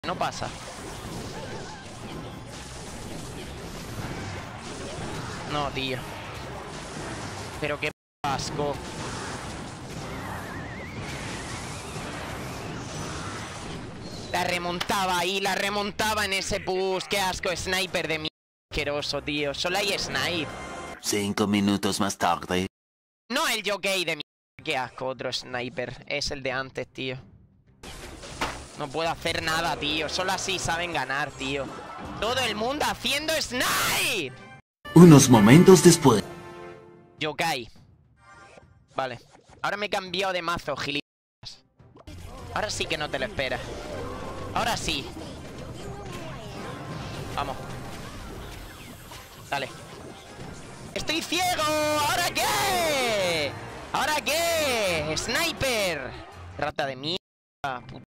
No pasa. No, tío. Pero qué asco. La remontaba ahí, la remontaba en ese push. Qué asco, sniper de mierda. Asqueroso, tío. Solo hay snipe. 5 minutos más tarde. No el jockey de mierda. Qué asco, otro sniper. Es el de antes, tío. No puedo hacer nada, tío. Solo así saben ganar, tío. Todo el mundo haciendo snipe. Unos momentos después. Yokai. Vale. Ahora me he cambiado de mazo, gilipollas. Ahora sí que no te lo esperas. Ahora sí. Vamos. Dale. ¡Estoy ciego! ¿Ahora qué? ¿Ahora qué? ¡Sniper! Rata de mierda.